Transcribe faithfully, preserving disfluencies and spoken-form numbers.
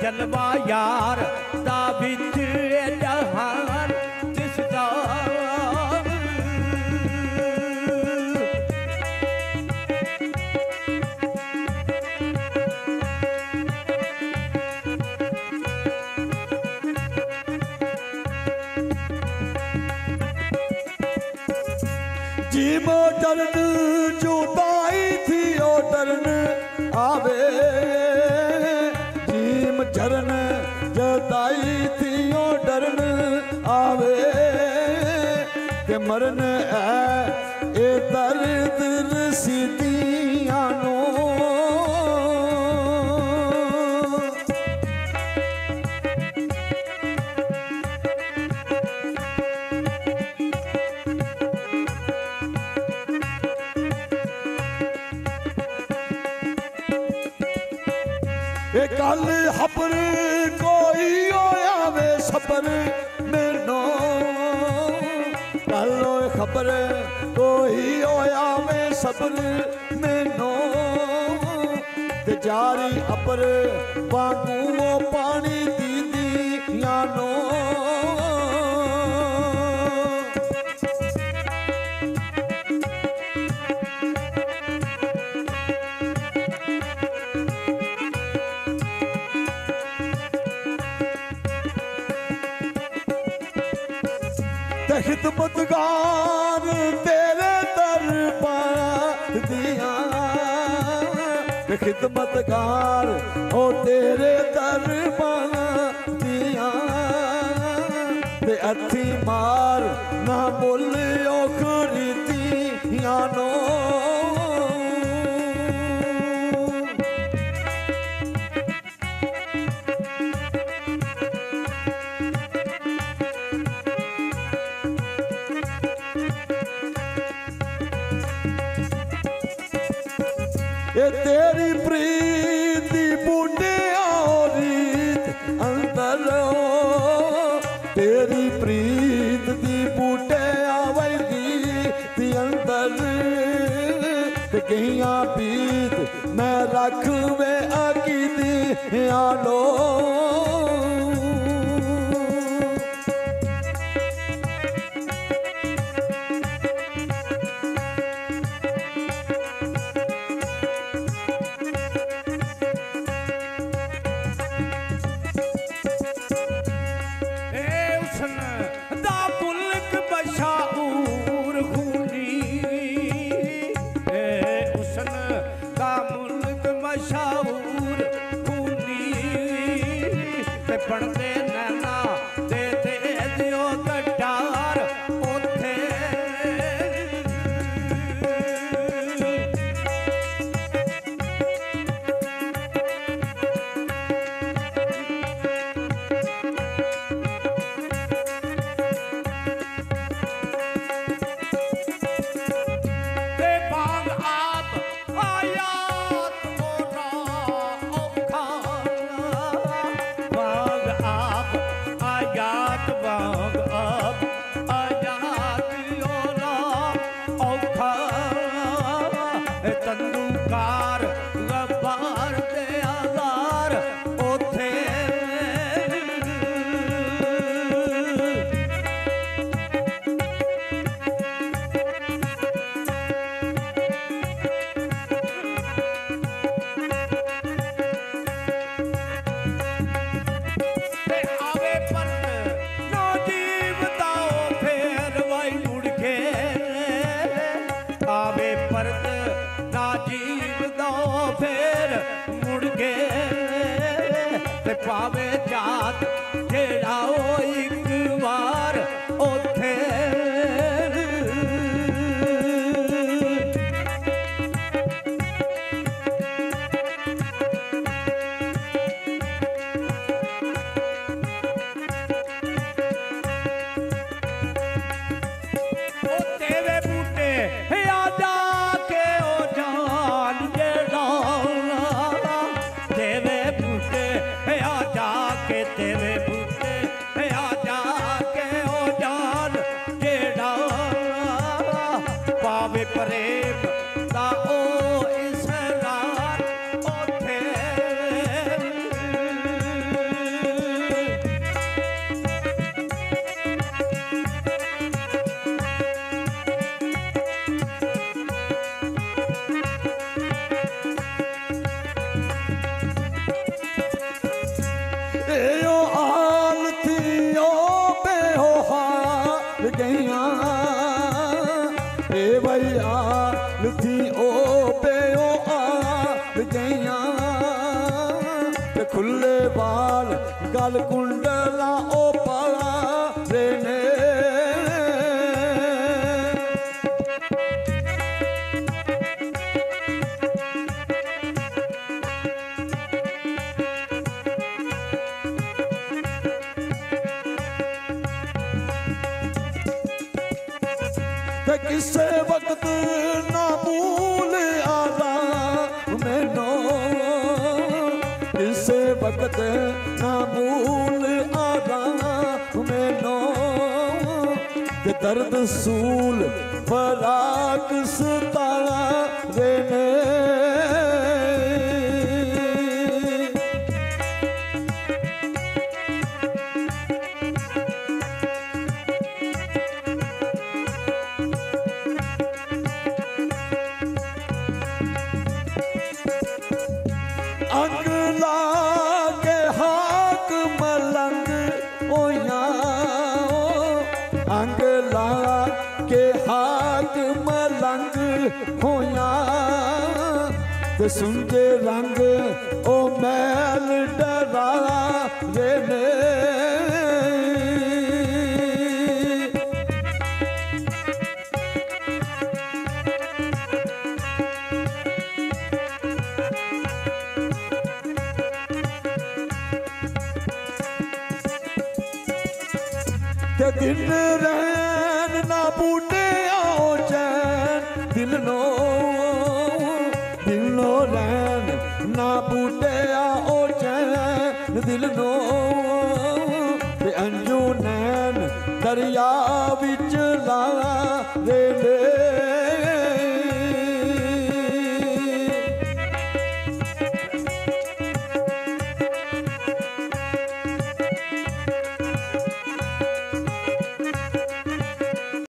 जलवा यार दा विच जहान दिसदा जी मोटरन जुदाई थी ओ डरन आवे जीम झरन जुदाई थी ओ डरन आवे ते मरन है ए दर्द रसीदियां नो कल खबर कोई होया वे सबर मैनो कल खबर कोई होया वे सबर मैनो ते जारी अपर वांगू पानी दीदी यानो खिदमतगार तेरे दरबार दिया खिदमतगार ओ तेरे दरबार दिया ते अथी मार ना बोलियो खरीदियां नो ये तेरी प्रीत दी बूटे रीत अंदर तेरी प्रीत दी बूटे रीत अंदर कहियां पीत मैं रख वे आकी दी आलो पावे जात जेड़ा ओ एक बार ओथे ਦੀਆਂ ਤੇ ਖੁੱਲੇ ਵਾਲ ਗਲ ਕੁੰਡਲਾ ਉਹ ਪਾਰੇ ਨੇ ਤੇ ਕਿਸੇ ਵਕਤ ਨਾ ਭੂਲ ਆਰਾ ਮੈਨੂੰ ਕਿਸੇ ਵਕਤ ਨਾ ਭੂਲ ਆਰਾ ਮੈਨੂੰ ਤੇ ਦਰਦ ਸੂਲ ਫਰਾਕ ਸਤਾਰੇ ਨੇ अंग लागे हाक मलंग होया अंग लागे हाक मलंग होया ते सुंजे रंग ओ मैल डरा रे ने ते दिन रैन ना बूटे आओ चैन दिल नो दिल नो रैन ना बूटे आओ चैन दिल नो ते अंजू नैन दरिया विच ला रे